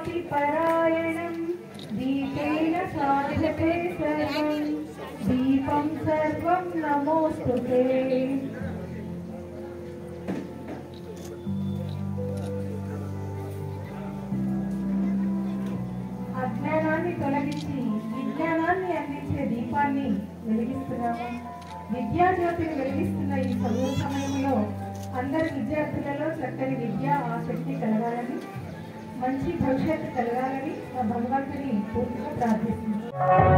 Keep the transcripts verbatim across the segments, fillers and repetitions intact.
परायणं दीपेन साधते सर्वं दीपं सर्वं नमोस्तुते। అజ్ఞానాన్ని తొలగించి విజ్ఞానాన్ని అందించే దీపాన్ని వెలిగిస్తున్నాము. విద్యాజ్యోతిని వెలిగిస్తున్న ఈ చదువు సమయంలో అందరి విద్యార్థులలో చక్కని విద్య ఆసక్తి కలగాలని, మంచి భవిష్యత్తు కలగాలని ఆ భగవంతుని పూర్తిగా ప్రార్థిస్తున్నాను.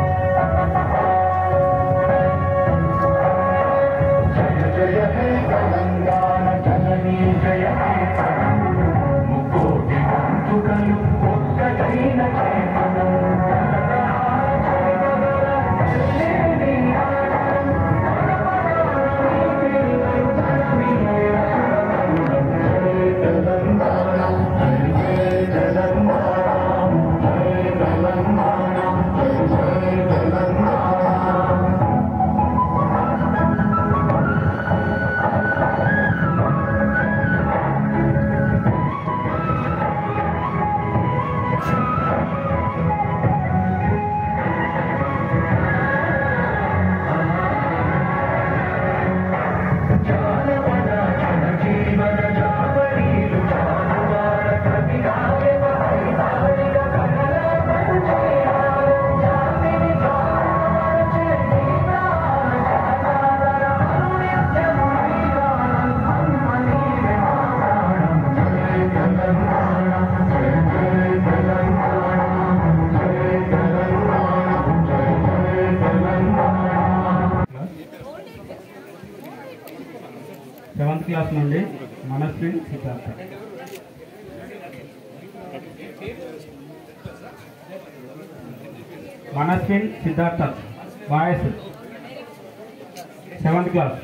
సెవెంత్ క్లాస్ నుండి Manasvi Siddhartha. Manasvin Siddhartha voice seventh class.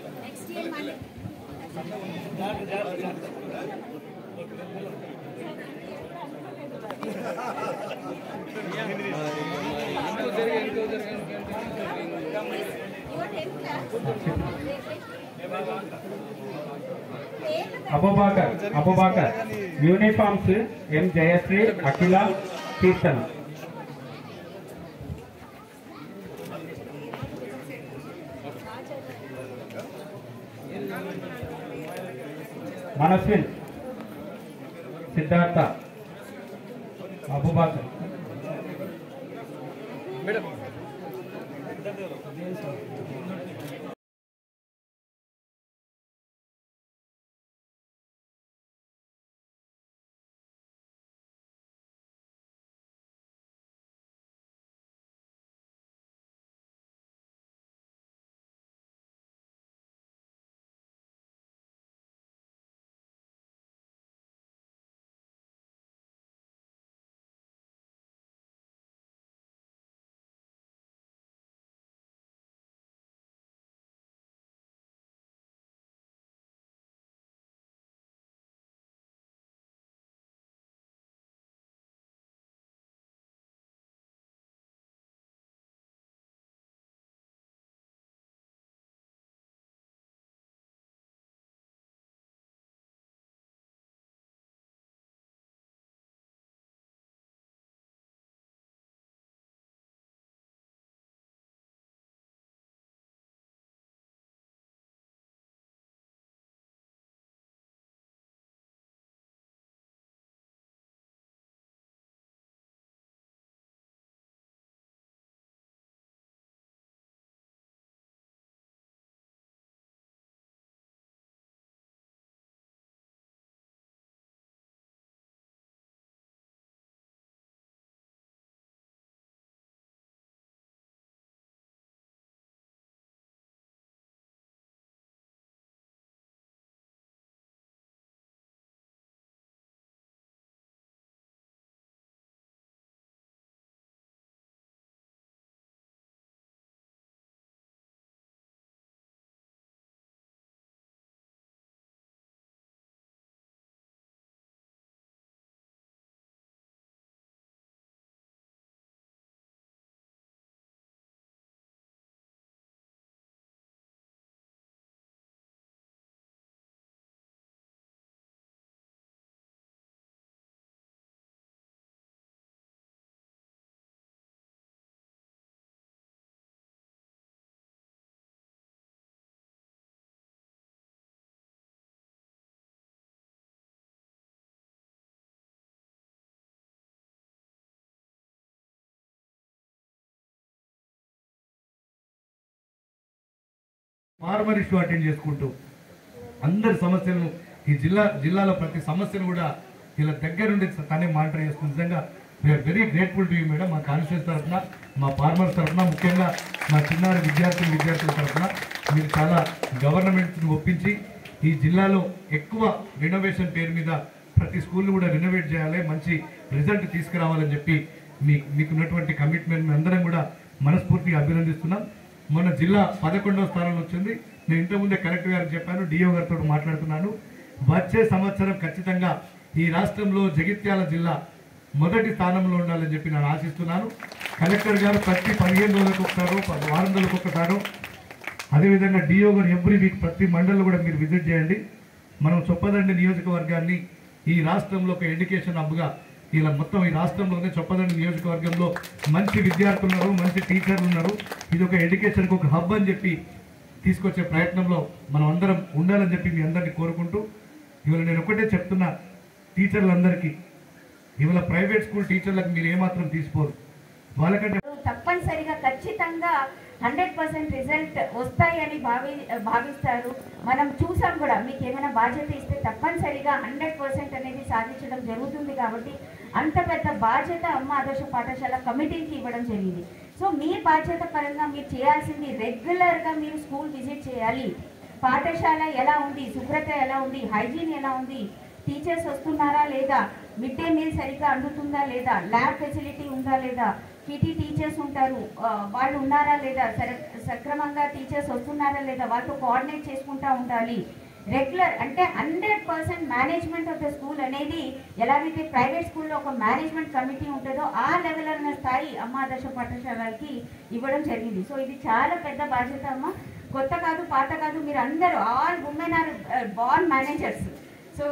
Abubakar Abubakar uniforms M Jayashree Akhila Keerthana. Manasvin Siddhartha Abubakar. Farmer issue attend చేసుకుంటూ అందరి సమస్యలను ఈ జిల్లా జిల్లాలో ప్రతి సమస్యను కూడా ఇలా దగ్గరుండి తనే మానిటర్ చేస్తుంది. నిజంగా we're very grateful to you madam. మా కాన్స్టిట్యూన్స్ తరఫున, మా ఫార్మర్స్ తరఫున, ముఖ్యంగా మా చిన్నారి విద్యార్థులు విద్యార్థుల తరఫున మీరు చాలా గవర్నమెంట్ని ఒప్పించి ఈ జిల్లాలో ఎక్కువ రినోవేషన్ పేరు మీద ప్రతి స్కూల్ని కూడా రినోవేట్ చేయాలి, మంచి రిజల్ట్ తీసుకురావాలని చెప్పి మీ మీకున్నటువంటి కమిట్మెంట్ అందరం కూడా మనస్ఫూర్తిగా అభినందిస్తున్నాం. మొన్న జిల్లా పదకొండవ స్థానంలో వచ్చింది. నేను ఇంతకుముందే కలెక్టర్ గారికి చెప్పాను, డిఓ గారితో మాట్లాడుతున్నాను. వచ్చే సంవత్సరం ఖచ్చితంగా ఈ రాష్ట్రంలో జగిత్యాల జిల్లా మొదటి స్థానంలో ఉండాలని చెప్పి నేను ఆశిస్తున్నాను. కలెక్టర్ గారు ప్రతి పదిహేను రోజులకు ఒకసారి వారం రోజులకు ఒకసారి అదేవిధంగా డిఓ గారు ఎవ్రీ వీక్ ప్రతి మండలంలో కూడా మీరు విజిట్ చేయండి. మనం చొప్పదండి నియోజకవర్గాన్ని ఈ రాష్ట్రంలో ఒక ఎడ్యుకేషన్ హబ్గా ఇలా మొత్తం ఈ రాష్ట్రంలోనే చొప్పదండి నియోజకవర్గంలో మంచి విద్యార్థులు ఉన్నారు, మంచి టీచర్లు ఉన్నారు. ఇది ఒక ఎడ్యుకేషన్కి ఒక హబ్ అని చెప్పి తీసుకొచ్చే ప్రయత్నంలో మనం అందరం ఉండాలని చెప్పి మీ అందరినీ కోరుకుంటూ ఇవాళ నేను ఒకటే చెప్తున్నా, టీచర్లందరికీ ఇవాళ ప్రైవేట్ స్కూల్ టీచర్లకు మీరు ఏమాత్రం తీసుకోరు. వాళ్ళకంటే తప్పనిసరిగా ఖచ్చితంగా హండ్రెడ్ పర్సెంట్ రిజల్ట్ వస్తాయని భావి భావిస్తారు. మనం చూసాం కూడా, మీకు ఏమైనా బాధ్యత ఇస్తే తప్పనిసరిగా హండ్రెడ్ పర్సెంట్ అనేది సాధించడం జరుగుతుంది. కాబట్టి అంత పెద్ద బాధ్యత అమ్మ ఆదర్శ పాఠశాల కమిటీకి ఇవ్వడం జరిగింది. సో మీ బాధ్యత పరంగా మీరు చేయాల్సింది రెగ్యులర్గా మీరు స్కూల్ విజిట్ చేయాలి. పాఠశాల ఎలా ఉంది, శుభ్రత ఎలా ఉంది, హైజీన్ ఎలా ఉంది, టీచర్స్ వస్తున్నారా లేదా, మిడ్ డే మీల్ సరిగ్గా అందుతుందా లేదా, ల్యాబ్ ఫెసిలిటీ ఉందా లేదా, పీటీ టీచర్స్ ఉంటారు వాళ్ళు ఉన్నారా లేదా, సక్రమంగా టీచర్స్ వస్తున్నారా లేదా, వాళ్ళతో కోఆర్డినేట్ చేసుకుంటూ ఉండాలి. రెగ్యులర్ అంటే hundred percent management of the school అనేది ఎలాగైతే ప్రైవేట్ స్కూల్లో ఒక మేనేజ్మెంట్ కమిటీ ఉంటుందో ఆ లెవెల్ అన్న స్థాయి అమ్మ ఆదర్శ పాఠశాలకి ఇవ్వడం జరిగింది. సో ఇది చాలా పెద్ద బాధ్యత అమ్మ. కొత్త కాదు, పాత కాదు, మీరు అందరూ all women are born managers. So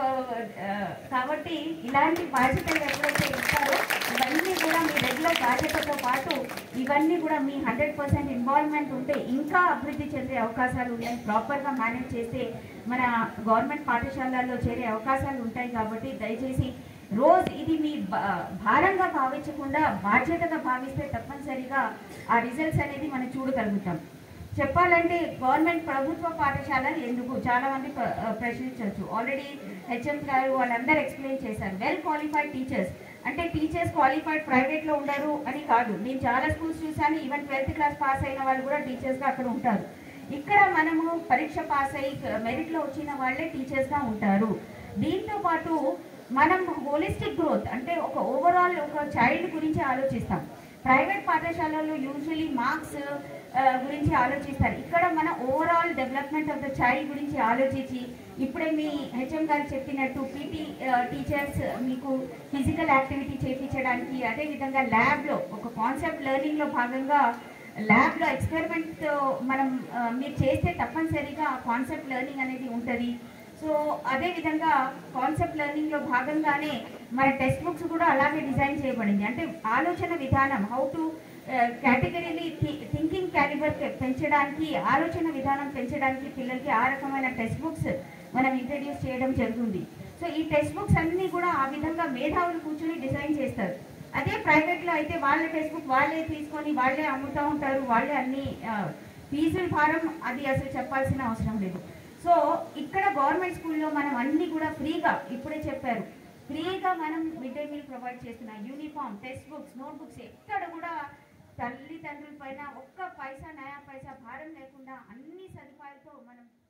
కాబట్టి ఇలాంటి బాధ్యతలు ఎప్పుడైతే ఇస్తారో ఇవన్నీ కూడా మీ రెగ్యులర్ బాధ్యతతో పాటు ఇవన్నీ కూడా మీ హండ్రెడ్ పర్సెంట్ ఇన్వాల్వ్మెంట్ ఉంటే ఇంకా అభివృద్ధి చెందే అవకాశాలు ఉన్నాయి. ప్రాపర్గా మేనేజ్ చేస్తే మన గవర్నమెంట్ పాఠశాలల్లో చేరే అవకాశాలు ఉంటాయి. కాబట్టి దయచేసి రోజు ఇది మీ భారంగా భావించకుండా బాధ్యతగా భావిస్తే తప్పనిసరిగా ఆ రిజల్ట్స్ అనేది మనం చూడగలుగుతాం. చెప్పాలంటే గవర్నమెంట్ ప్రభుత్వ పాఠశాలలు ఎందుకు చాలా మంది ప్రశ్నించవచ్చు. ఆల్రెడీ హెచ్ఎం గారు వాళ్ళందరూ ఎక్స్ప్లెయిన్ చేశారు. వెల్ క్వాలిఫైడ్ టీచర్స్ అంటే టీచర్స్ క్వాలిఫైడ్ ప్రైవేట్లో ఉండరు అని కాదు. నేను చాలా స్కూల్స్ చూసాను, ఈవెన్ ట్వెల్త్ క్లాస్ పాస్ అయిన వాళ్ళు కూడా టీచర్స్గా అక్కడ ఉంటారు. ఇక్కడ మనము పరీక్ష పాస్ అయ్యి మెరిట్లో వచ్చిన వాళ్ళే టీచర్స్గా ఉంటారు. దీంతో పాటు మనం హోలిస్టిక్ గ్రోత్ అంటే ఒక ఓవరాల్ ఒక చైల్డ్ గురించి ఆలోచిస్తాం. ప్రైవేట్ పాఠశాలల్లో యూజువలీ మార్క్స్ గురించి ఆలోచిస్తారు. ఇక్కడ మన overall development of the child గురించి ఆలోచించి ఇప్పుడే మీ హెచ్ఎం గారు చెప్పినట్టు పీటీ టీచర్స్ మీకు ఫిజికల్ యాక్టివిటీ చేయించడానికి, అదేవిధంగా ల్యాబ్లో ఒక కాన్సెప్ట్ లెర్నింగ్లో భాగంగా ల్యాబ్లో ఎక్స్పెరిమెంట్ మనం మీరు చేస్తే తప్పనిసరిగా కాన్సెప్ట్ లెర్నింగ్ అనేది ఉంటుంది. సో అదేవిధంగా కాన్సెప్ట్ లెర్నింగ్లో భాగంగానే మన టెక్స్ట్ బుక్స్ కూడా అలాగే డిజైన్ చేయబడింది. అంటే ఆలోచన విధానం హౌ టు కేటగిరీని థింకింగ్ క్యాలిబర్ పెంచడానికి, ఆలోచన విధానం పెంచడానికి పిల్లలకి ఆ రకమైన టెక్స్ట్ బుక్స్ మనం ఇంట్రడ్యూస్ చేయడం జరుగుతుంది. సో ఈ టెక్స్ట్ బుక్స్ అన్నీ కూడా ఆ విధంగా మేధావులు కూర్చొని డిజైన్ చేస్తారు. అదే ప్రైవేట్లో అయితే వాళ్ళ టెక్స్ట్ బుక్ వాళ్ళే తీసుకొని వాళ్ళే అమ్ముతూ ఉంటారు, వాళ్ళే అన్ని ఫీజుల భారం అది అసలు చెప్పాల్సిన అవసరం లేదు. సో ఇక్కడ గవర్నమెంట్ స్కూల్లో మనం అన్నీ కూడా ఫ్రీగా, ఇప్పుడే చెప్పారు, ఫ్రీగా మనం మిడ్ డే మీల్ ప్రొవైడ్ చేస్తున్నాం. Uniform, text books, note books ఎక్కడ కూడా తల్లిదండ్రుల పైన ఒక్క పైసా నయా పైసా భారం లేకుండా అన్ని సదుపాయాలతో మనం